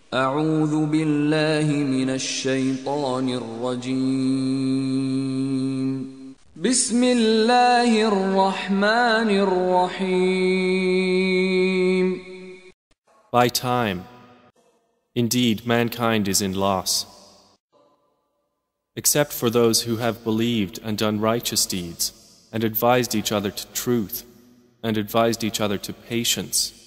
أعوذ بالله من الشيطان الرجيم. بسم الله الرحمن الرحيم. By time, indeed mankind is in loss, except for those who have believed and done righteous deeds, and advised each other to truth, and advised each other to patience.